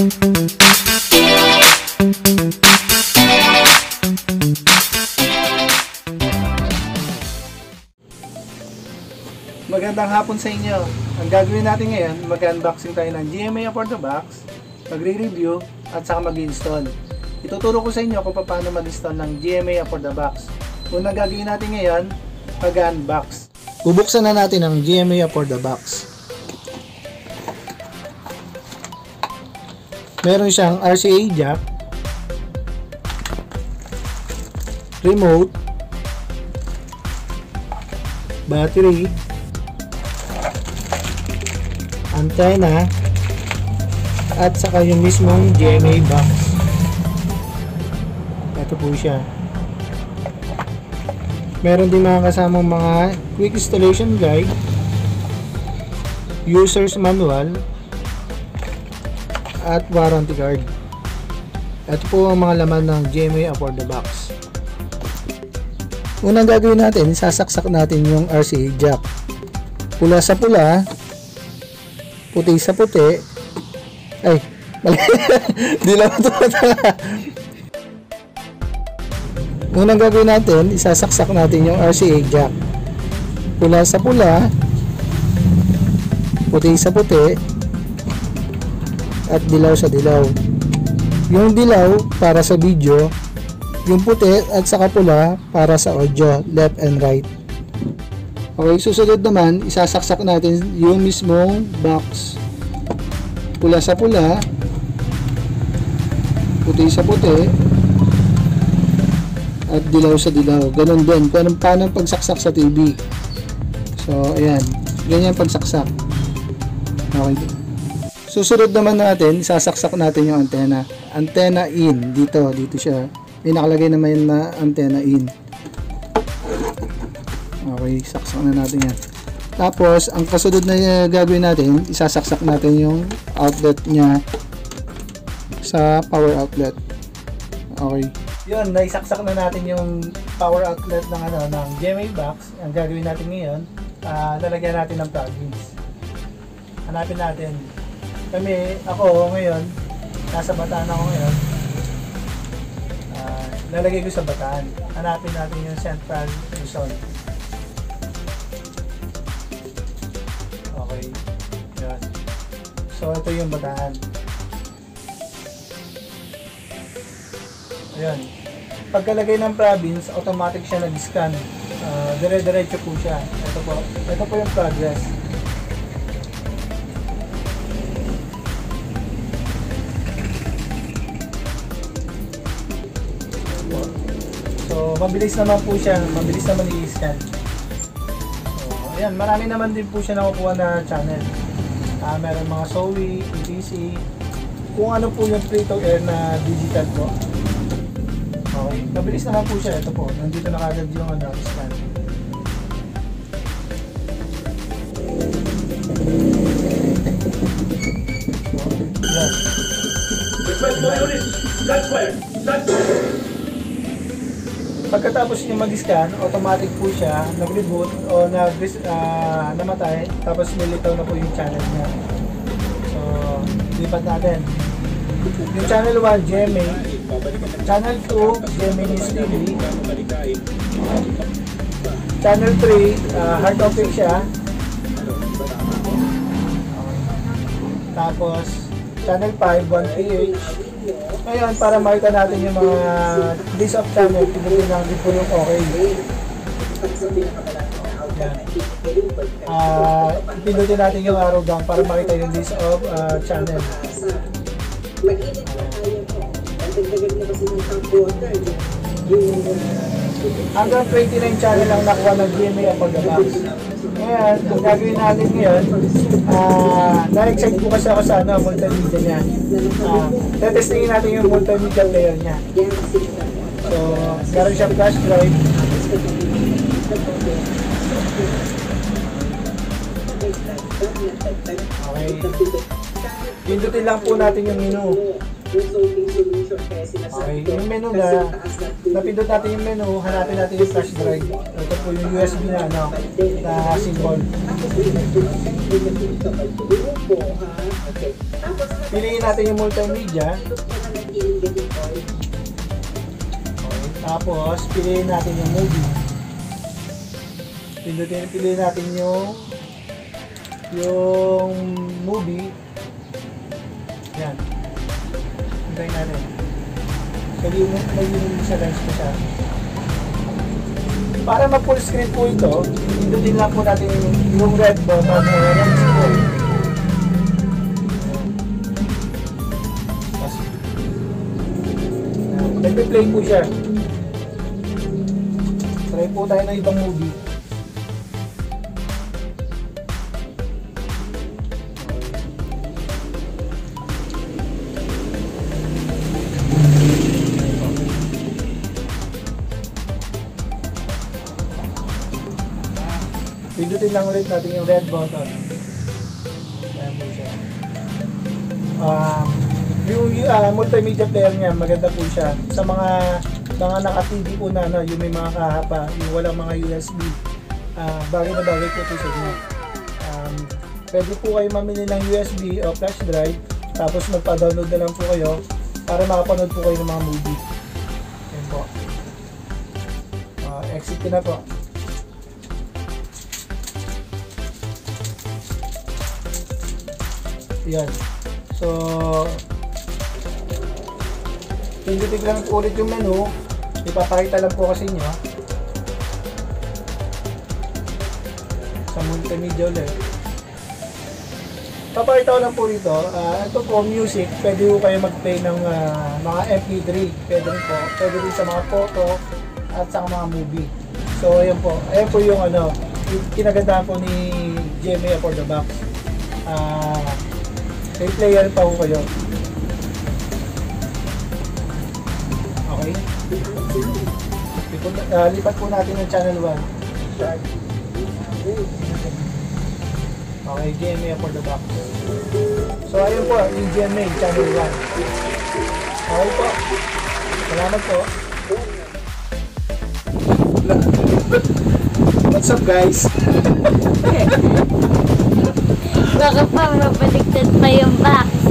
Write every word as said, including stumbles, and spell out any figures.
Magandang hapon sa inyo. Ang gagawin natin ngayon, mag-unboxing tayo ng G M A for the box, magre-review at saka mag-install. Ituturo ko sa inyo kung paano mag-install ng G M A for the box. Unang gagawin natin ngayon, mag-unbox. Bubuksan na natin ang G M A for the box. Meron siyang R C A jack, remote, battery, antenna, at saka yung mismong G M A box. Ito po siya. Meron din mga kasamang mga quick installation guide, user's manual, at warranty card. Ito po ang mga laman ng G M A for the box. Unang gagawin natin, sasaksak natin yung R C A jack. Pula sa pula, puti sa puti. Ay, mali. Di lang ito. Unang gagawin natin, isasaksak natin yung R C A jack. Pula sa pula, puti sa puti, at dilaw sa dilaw. Yung dilaw para sa video, yung puti at saka pula para sa audio, left and right. Okay, susunod naman, isasaksak natin yung mismong box. Pula sa pula, puti sa puti, at dilaw sa dilaw. Ganon din kung anong paano pagsaksak sa T V. So ayan, ganyan pagsaksak. Okay, susunod naman natin, sasaksak natin yung antenna. Antenna in, dito, dito siya. May nakalagay naman na antenna in. Okay, saksak na natin yan. Tapos, ang kasunod na gagawin natin, isasaksak natin yung outlet niya sa power outlet. Okay. Yun, naisaksak na natin yung power outlet ng ano ng G M A box. Ang gagawin natin ngayon, uh, lalagyan natin ng plugins. Hanapin natin. Kami, ako ngayon, nasa Bataan ako ngayon. Uh, lalagay ko sa Bataan. Hanapin natin yung Central Luzon. Okay. Yan. So, ito yung Bataan. Ayan. Pagkalagay ng province, automatic siya nag-scan. Uh, dire-diretso po siya. Ito po. Ito po yung progress. So, mabilis naman po siya, mabilis naman i-scan. So, ayan, marami naman din po siya nakukuha na channel. Uh, meron mga S O E, E T C, kung ano po yung free-to-air na digital po. Okay, mabilis naman po siya. Ito po, nandito na kagad yung ano, scan. So, ayan. Pagkatapos niya mag-scan, automatic po siya nag-reboot o nag uh, namatay, tapos nilitaw na po yung channel niya. So, lipat natin. Yung channel one, G M A. Channel two, Gemini's T V. Channel three, uh, hard topic siya. Tapos, channel five, one P H. Ngayon, para makita natin yung mga list of channel, pinutin natin po yung OK. Yan. Uh, pinutin natin yung arrow down para makita yung list of uh, channel. Hanggang twenty-nine channel ang nakuha ng G M A for the box. Ngayon, kung gagawin natin ngayon, uh, na-excite po kasi ako sa ano, multimedia niya. Uh, Tetestingin natin yung multimedia player niya. So, meron siyang flash drive. Okay. Pindutin lang po natin yung menu. Okay, yung menu na, napindot natin yung menu, hanapin natin yung flash drive. Ito po yung U S B na, ano, na symbol. Piliin natin yung multimedia. Okay, tapos, piliin natin yung movie. Pindutin, piliin natin yung yung movie. Yan. Hintayin natin. Kasi yung mag-initialize ko siya. Para mag full screen po ito, pindutin lang po natin yung red button o red screen. Nagpe-play po siya. Try po tayo ng ibang movie. Pindutin lang ulit natin yung red button. Ayan po siya. Um, yung uh, multimedia player niya, maganda po siya. Sa mga mga naka-T V po na, no, yung may mga kahapa, yung walang mga U S B, uh, bagay na bagay po ito sa inyo. Um, pwede po kayo mamili ng U S B o flash drive, tapos magpa-download na lang po kayo para makapanood po kayo ng mga movie. Ayan po. Uh, exit ko na po. Yan. So, pindutin lang po ulit yung menu. Ipapakita lang po kasi nyo sa multimedia ulit. Papakita ko lang po dito. Uh, ito po, music. Pwede po kayo mag-play ng uh, mga M P three. Pwede rin po. Pwede rin sa mga photo at sa mga movie. So, ayan po. Ayan po yung ano, yung kinagandahan po ni G M A for the box. Ah... Uh, may player pa po kayo. Okay? Lipat, uh, lipat po natin ng channel one. Okay, G M A for the back. So ayun po, yung G M A, channel one. Okay po. Salamat po. What's up guys? Baka pa mabaligtad pa yung box.